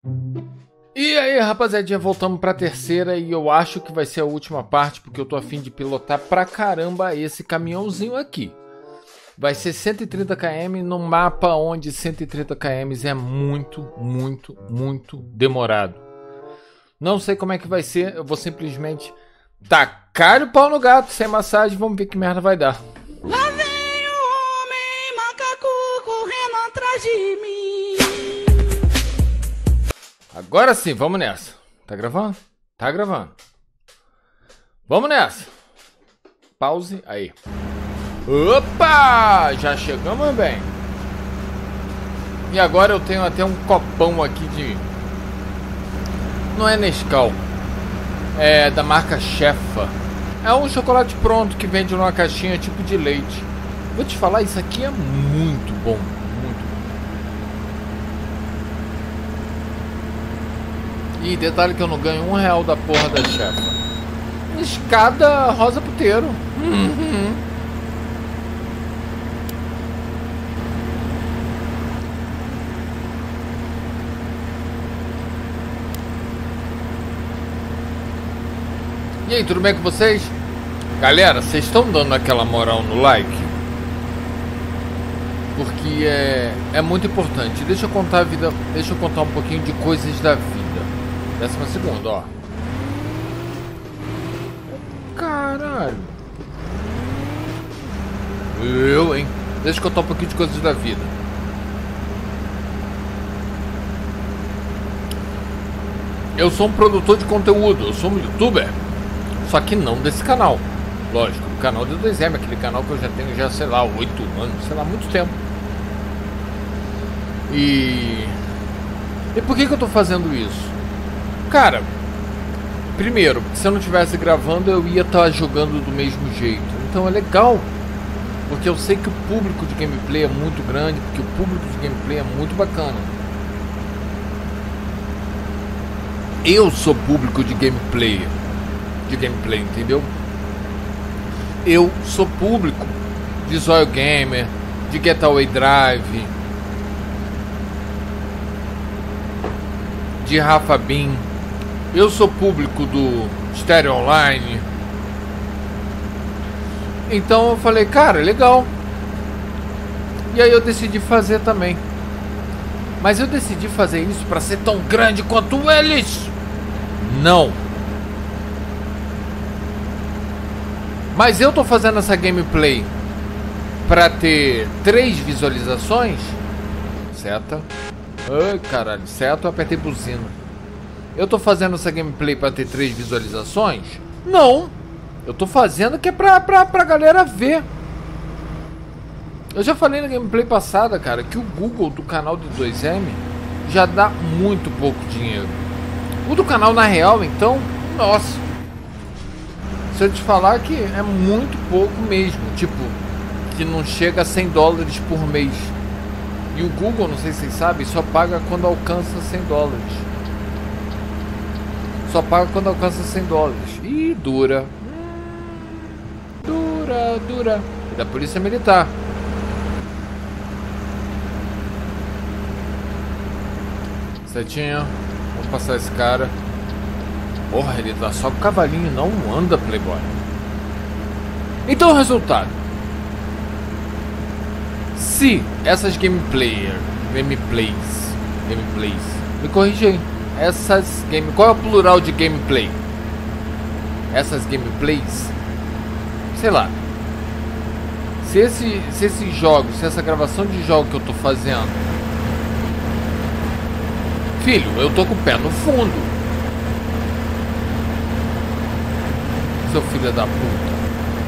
E aí, rapaziadinha, voltamos pra terceira e eu acho que vai ser a última parte, porque eu tô a fim de pilotar pra caramba esse caminhãozinho aqui. Vai ser 130 km num mapa onde 130 km é muito demorado. Não sei como é que vai ser, eu vou simplesmente tacar o pau no gato sem massagem, vamos ver que merda vai dar. Lá vem o homem macaco correndo atrás de mim. Agora sim, vamos nessa. Tá gravando? Tá gravando. Vamos nessa. Pause aí. Opa! Já chegamos bem. E agora eu tenho até um copão aqui de... Não é Nescau. É da marca Shefa. É um chocolate pronto que vende numa caixinha tipo de leite. Vou te falar, isso aqui é muito bom. E detalhe que eu não ganho R$1 da porra da Shefa. Escada rosa puteiro. E aí, tudo bem com vocês? Galera, vocês estão dando aquela moral no like? Porque é muito importante. Deixa eu contar um pouquinho de coisas da vida. 12ª, ó. Caralho. Hein? Deixa eu contar um pouquinho de coisas da vida. Eu sou um produtor de conteúdo, eu sou um youtuber. Só que não desse canal. Lógico, o canal do 2M, aquele canal que eu já tenho já, sei lá, 8 anos, sei lá, muito tempo. E por que eu tô fazendo isso? Cara, primeiro, se eu não estivesse gravando, eu ia estar jogando do mesmo jeito. Então é legal, porque eu sei que o público de gameplay é muito grande, porque o público de gameplay é muito bacana. Eu sou público de gameplay, entendeu? Eu sou público de Zóio Gamer, de Getaway Drive, de Rafa Bin. Eu sou público do Stereo Online. Então eu falei, cara, legal. E aí eu decidi fazer também. Mas eu decidi fazer isso para ser tão grande quanto eles? Não. Mas eu tô fazendo essa gameplay para ter 3 visualizações. Seta. Ai, caralho, certo, eu apertei buzina. Eu tô fazendo essa gameplay pra ter 3 visualizações? Não! Eu tô fazendo que é pra galera ver. Eu já falei na gameplay passada, cara, que o Google do canal do 2M já dá muito pouco dinheiro. O do canal, na real, então, nossa. Se eu te falar que é muito pouco mesmo, tipo, que não chega a $100 por mês. E o Google, não sei se vocês sabem, só paga quando alcança $100. Só paga quando alcança $100. Ih, dura. Dura. E da Polícia Militar. Setinha. Vamos passar esse cara. Porra, ele dá só com o cavalinho, não anda, playboy. Então o resultado. Se essas gameplays, me corrija aí. Qual é o plural de gameplay? Essas gameplays, sei lá. Se esse jogo, se essa gravação de jogo que eu tô fazendo, filho, eu tô com o pé no fundo. Seu filho da puta.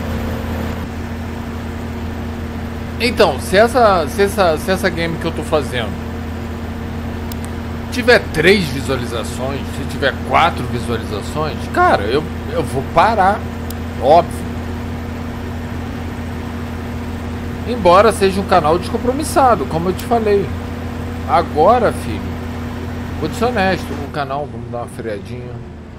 Então, se essa game que eu tô fazendo tiver 3 visualizações, se tiver 4 visualizações, cara, eu vou parar, óbvio. Embora seja um canal descompromissado, como eu te falei. Agora, filho, vou ser honesto, o canal, vamos dar uma freadinha.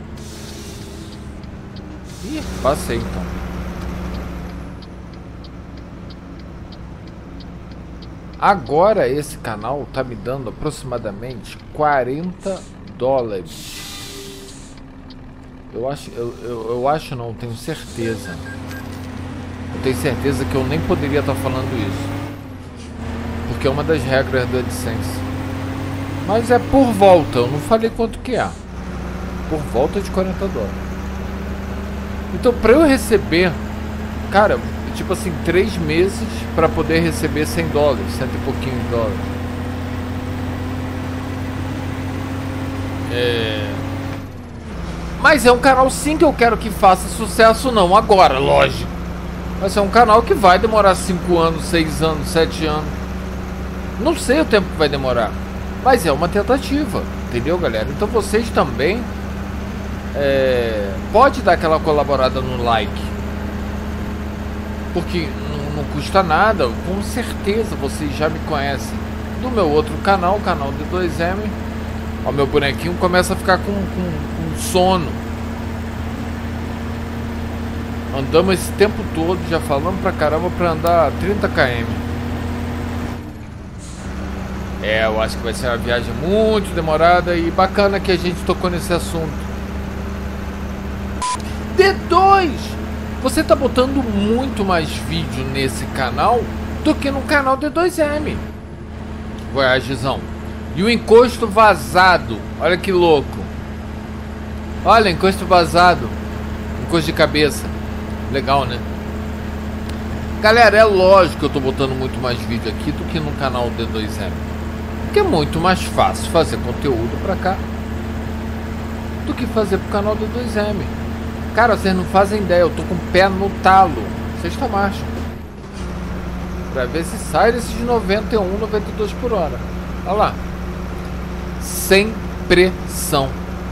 Ih, passei então. Agora esse canal tá me dando aproximadamente $40. Eu acho não, tenho certeza. Eu tenho certeza que eu nem poderia estar falando isso, porque é uma das regras do AdSense. Mas é por volta, eu não falei quanto que é. Por volta de $40. Então pra eu receber, cara, tipo assim, 3 meses pra poder receber $100, 100 e pouquinho de dólares. Mas é um canal sim que eu quero que faça sucesso, não agora, lógico. Mas é um canal que vai demorar 5 anos, 6 anos, 7 anos. Não sei o tempo que vai demorar, mas é uma tentativa, entendeu, galera? Então vocês também pode dar aquela colaborada no like, porque não custa nada. Com certeza vocês já me conhecem do meu outro canal, o canal D2M. Ó, meu bonequinho começa a ficar com sono. Andamos esse tempo todo, já falamos pra caramba pra andar 30 km. Eu acho que vai ser uma viagem muito demorada e bacana que a gente tocou nesse assunto. D2! Você tá botando muito mais vídeo nesse canal do que no canal D2M. Voyagezão. E o encosto vazado. Olha que louco. Olha, encosto vazado. Encosto de cabeça. Legal, né? Galera, é lógico que eu tô botando muito mais vídeo aqui do que no canal D2M. Porque é muito mais fácil fazer conteúdo pra cá do que fazer pro canal D2M. Cara, vocês não fazem ideia, eu tô com o pé no talo. Sexta marcha. Pra ver se sai desses 91, 92 por hora. Olha lá. Sem pressão.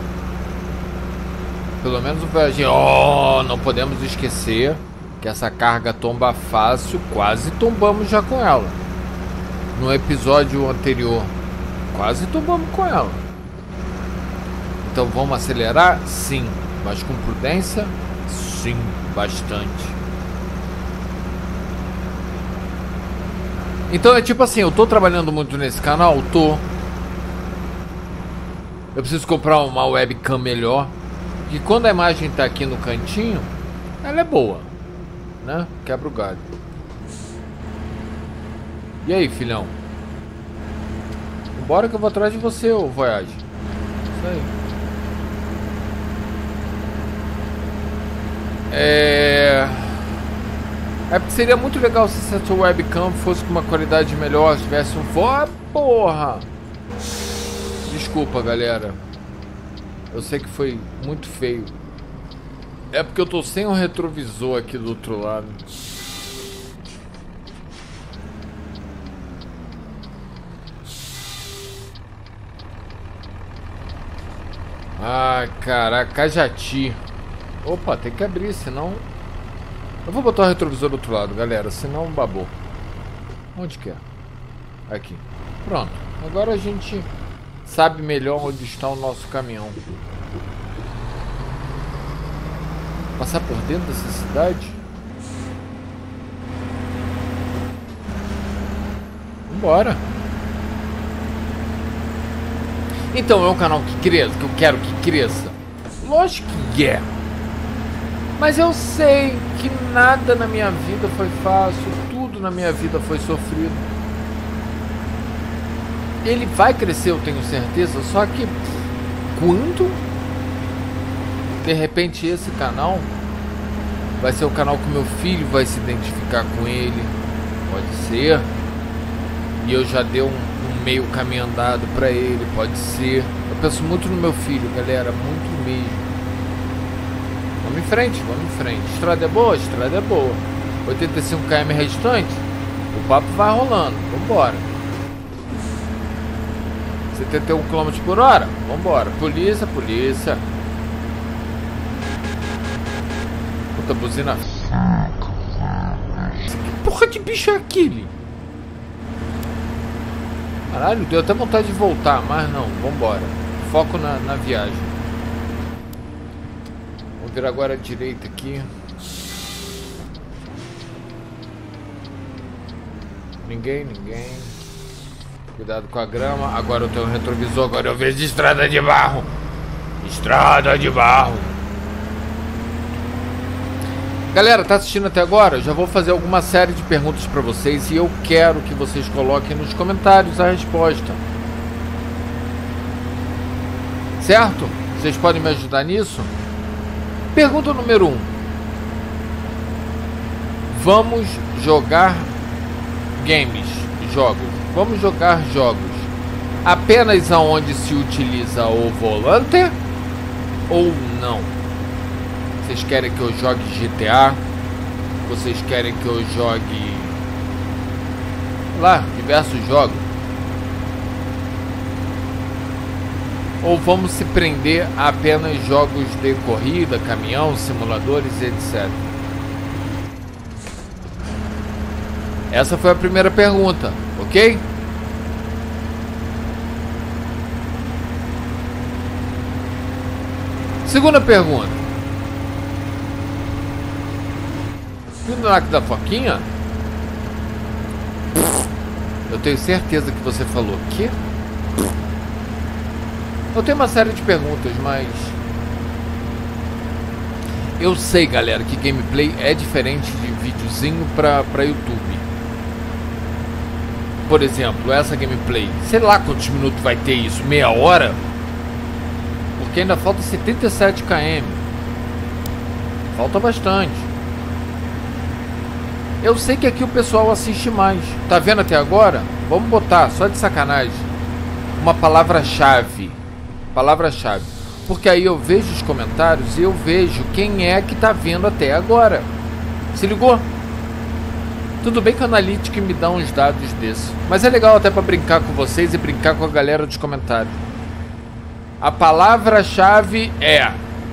Pelo menos o viagem. Oh, não podemos esquecer que essa carga tomba fácil. Quase tombamos já com ela. No episódio anterior, quase tombamos com ela. Então vamos acelerar? Sim. Mas com prudência? Sim, bastante. Então é tipo assim, eu tô trabalhando muito nesse canal, eu preciso comprar uma webcam melhor, que quando a imagem tá aqui no cantinho, ela é boa, né? Quebra o galho. E aí, filhão? Bora que eu vou atrás de você, ô Voyage. Isso aí. Porque seria muito legal se essa webcam fosse com uma qualidade melhor, se tivesse porra! Desculpa, galera. Eu sei que foi muito feio. É porque eu tô sem um retrovisor aqui do outro lado. Ah, caraca, Cajati. Opa, tem que abrir, senão... Eu vou botar o retrovisor do outro lado, galera, senão babou. Onde que é? Aqui. Pronto. Agora a gente sabe melhor onde está o nosso caminhão. Passar por dentro dessa cidade? Vambora. Então é um canal que cresça, que eu quero que cresça. Lógico que é. Mas eu sei que nada na minha vida foi fácil, tudo na minha vida foi sofrido. Ele vai crescer, eu tenho certeza, só que quando de repente esse canal vai ser o canal que meu filho vai se identificar com ele, pode ser, e eu já dei um meio caminho andado pra ele, pode ser. Eu penso muito no meu filho, galera, muito mesmo. Vamos em frente, vamos em frente. Estrada é boa? Estrada é boa. 85 km restante, o papo vai rolando. Vambora. 71 km por hora? Vambora. Polícia, polícia. Puta buzina. Que porra de bicho é aquele? Caralho, deu até vontade de voltar, mas não, vambora. Foco na viagem. Vou virar agora à direita aqui. Ninguém. Cuidado com a grama. Agora eu tenho um retrovisor. Agora eu vejo estrada de barro. Estrada de barro. Galera, tá assistindo até agora? Eu já vou fazer alguma série de perguntas para vocês e eu quero que vocês coloquem nos comentários a resposta. Certo? Vocês podem me ajudar nisso? Pergunta número 1. Vamos jogar jogos. Vamos jogar jogos apenas aonde se utiliza o volante ou não? Vocês querem que eu jogue GTA? Vocês querem que eu jogue lá, diversos jogos? Ou vamos se prender a apenas jogos de corrida, caminhão, simuladores, etc? Essa foi a primeira pergunta, ok? Segunda pergunta. Pinaco da Foquinha? Eu tenho certeza que você falou que? Eu tenho uma série de perguntas, mas eu sei, galera, que gameplay é diferente de videozinho pra YouTube. Por exemplo, essa gameplay, sei lá quantos minutos vai ter isso, meia hora? Porque ainda falta 77 km. Falta bastante. Eu sei que aqui o pessoal assiste mais. Tá vendo até agora? Vamos botar, só de sacanagem, uma palavra-chave. Palavra-chave. Porque aí eu vejo os comentários e eu vejo quem é que tá vendo até agora. Se ligou? Tudo bem que o Analytics me dá uns dados desses, mas é legal até para brincar com vocês e brincar com a galera dos comentários. A palavra-chave é: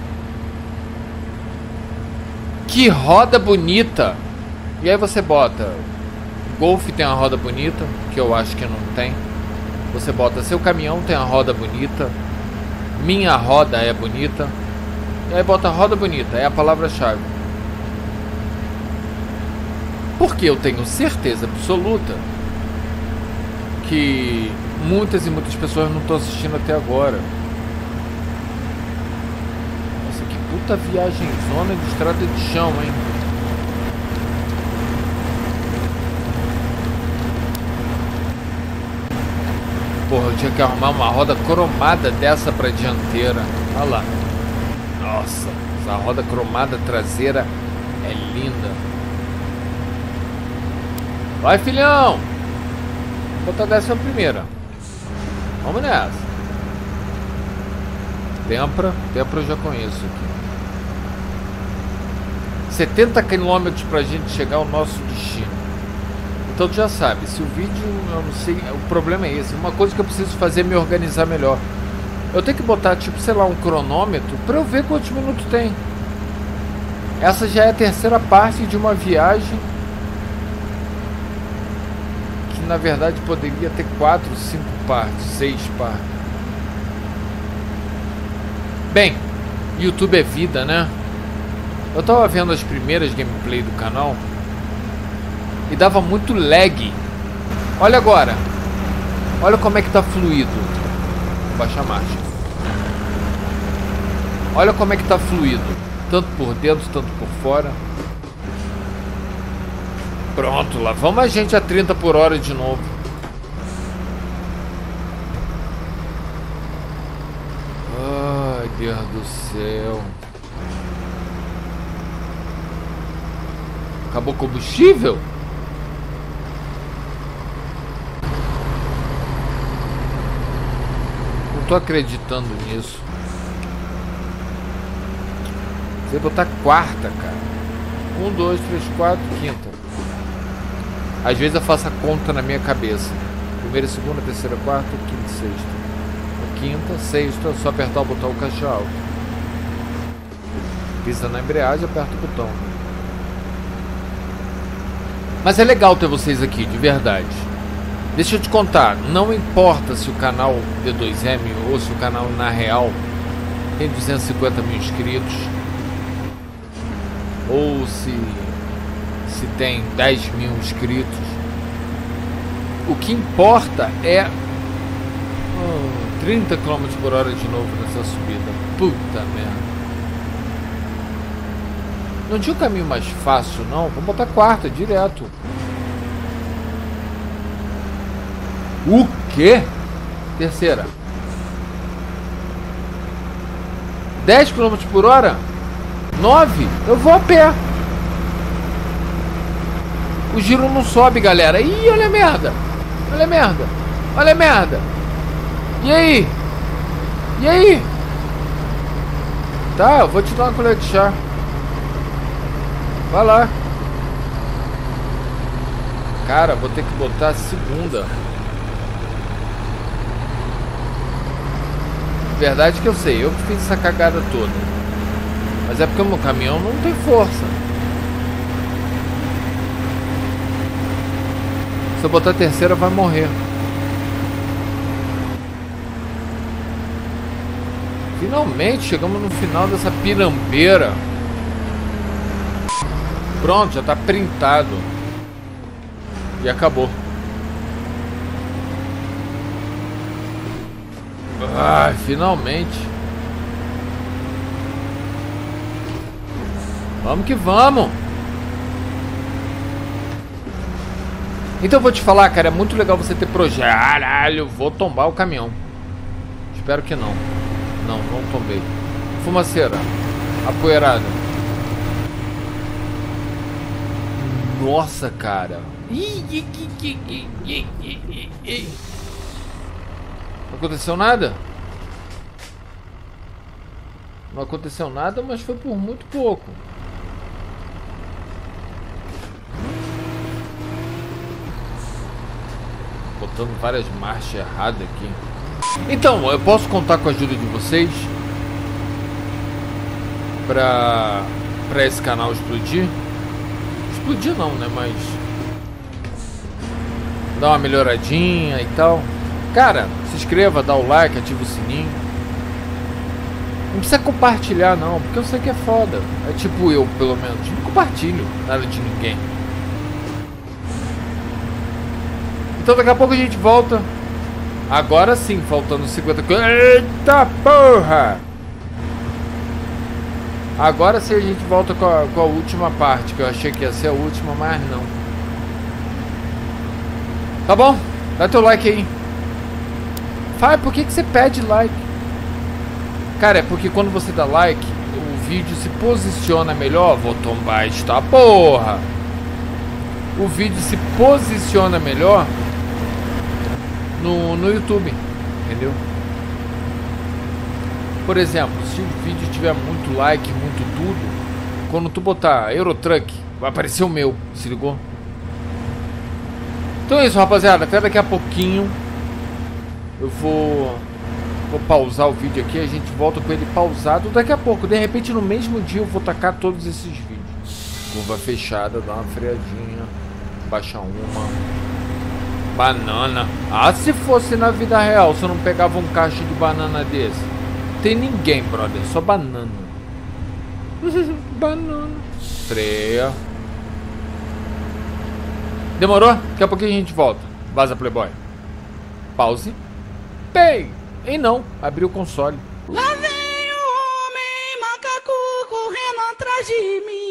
que roda bonita. E aí você bota Golf tem uma roda bonita, que eu acho que não tem. Você bota seu caminhão tem a roda bonita, minha roda é bonita. E aí bota roda bonita, é a palavra-chave. Porque eu tenho certeza absoluta que muitas e muitas pessoas não estão assistindo até agora. Nossa, que puta viagem, zona de estrada de chão, hein? Porra, eu tinha que arrumar uma roda cromada dessa pra dianteira. Olha lá. Nossa, essa roda cromada traseira é linda. Vai, filhão! Vou botar dessa primeira. Vamos nessa. Tempra eu já conheço aqui. 70 km pra gente chegar ao nosso destino. Então tu já sabe, se o vídeo, eu não sei, o problema é esse. Uma coisa que eu preciso fazer é me organizar melhor. Eu tenho que botar, tipo, sei lá, um cronômetro pra eu ver quantos minutos tem. Essa já é a terceira parte de uma viagem que na verdade poderia ter 4, 5 partes, 6 partes. Bem, YouTube é vida, né? Eu tava vendo as primeiras gameplay do canal e dava muito lag. Olha agora. Olha como é que tá fluido. Vou baixar a marcha. Olha como é que tá fluido. Tanto por dentro, tanto por fora. Pronto, lá vamos a gente a 30 por hora de novo. Ai, Deus do céu. Acabou o combustível? Não tô acreditando nisso. Você botar quarta, cara. 1, 2, 3, 4, quinta. Às vezes eu faço a conta na minha cabeça. Primeira, segunda, terceira, quarta, quinta, sexta. Quinta, sexta, só apertar o botão caixa alto. Pisa na embreagem, aperta o botão. Mas é legal ter vocês aqui, de verdade. Deixa eu te contar, não importa se o canal D2M ou se o canal na real tem 250 mil inscritos, ou se tem 10 mil inscritos, O que importa é 30 km por hora de novo nessa subida. Puta merda. Não tinha um caminho mais fácil, não? Vamos botar quarta, direto. O quê? Terceira. 10 km por hora? 9? Eu vou a pé. O giro não sobe, galera. Ih, olha a merda. Olha a merda. Olha a merda. E aí? E aí? Tá, eu vou te dar uma colher de chá. Vai lá. Cara, vou ter que botar a segunda. Verdade que eu sei, eu que fiz essa cagada toda. Mas é porque o meu caminhão não tem força. Se eu botar a terceira, vai morrer. Finalmente chegamos no final dessa pirambeira. Pronto, já tá printado. E acabou. Ai, finalmente. Vamos que vamos. Então eu vou te falar, cara, é muito legal você ter projeto. Caralho, vou tombar o caminhão. Espero que não. Não tombei. Fumaceira. Apoeirada. Nossa, cara. Não aconteceu nada? Não aconteceu nada, mas foi por muito pouco. Botando várias marchas erradas aqui. Então, eu posso contar com a ajuda de vocês pra esse canal explodir? Explodir não, né? Mas dar uma melhoradinha e tal. Cara, se inscreva, dá o like, ativa o sininho. Não precisa compartilhar não, porque eu sei que é foda. É tipo eu, pelo menos. Não compartilho nada de ninguém. Então daqui a pouco a gente volta. Agora sim, faltando 50 km. Eita porra! Agora sim a gente volta com a última parte, que eu achei que ia ser a última, mas não. Tá bom? Dá teu like aí. Fala, por que você pede like? Cara, é porque quando você dá like, o vídeo se posiciona melhor. Vou tombar esta porra. O vídeo se posiciona melhor no YouTube, entendeu? Por exemplo, se o vídeo tiver muito like, muito tudo, quando tu botar Eurotruck, vai aparecer o meu, se ligou? Então é isso, rapaziada, até daqui a pouquinho eu vou pausar o vídeo aqui, a gente volta com ele pausado daqui a pouco. De repente no mesmo dia eu vou tacar todos esses vídeos. Curva fechada, dá uma freadinha, baixa uma. Banana. Ah, se fosse na vida real, se eu não pegava um caixa de banana desse. Tem ninguém, brother, só banana. Banana. Freia. Demorou? Daqui a pouquinho a gente volta. Vaza, Playboy. Pause. Pay. E não, abriu o console. Lá vem o homem macaco correndo atrás de mim.